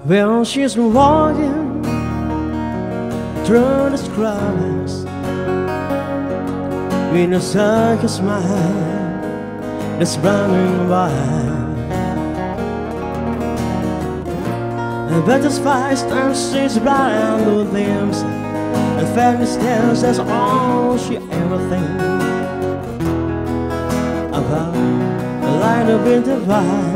Well, she's walking through the scrubs with a circus smile that's running wild. But despite and she's blind with limbs and fairy tales, that's all she ever thinks about. A line of winter vibe.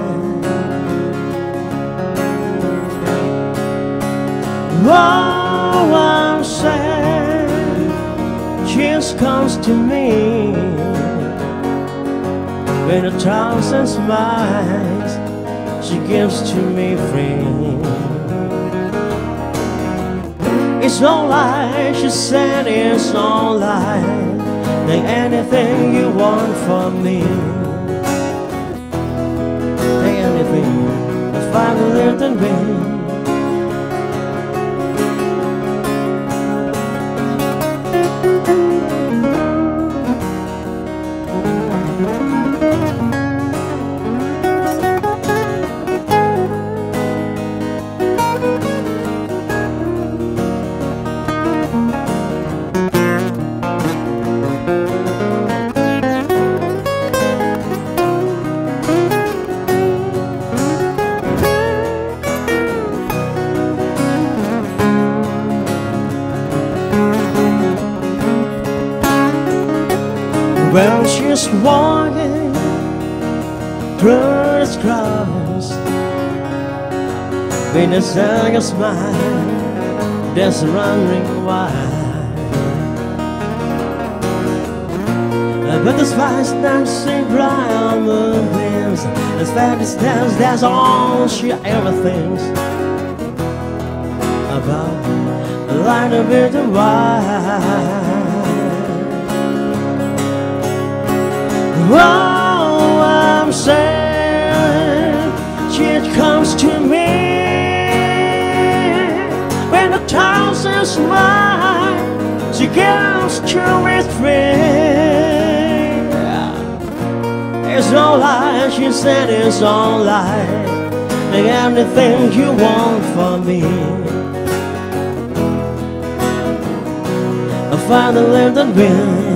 Oh, I'm sad, tears comes to me with a thousand smiles she gives to me free. It's no lie, she said it's no lie. Take anything you want from me. Take anything, if I believed in me. Well, she's walking through the scrubs with a circus smile that's running wild. But the spice dancing blind moonbeams, as fat as dance, that's all she ever thinks about. A light of it and wide. Oh, I'm sad, she comes to me when a thousand smiles she gives to his friend. It's no lie, she said it's no lie. Take anything you want from me. I finally lived and been.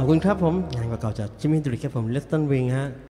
ขอบคุณครับผมงานเก่าๆจากจิมมี่ดุริกครับผม Little Wing ฮะ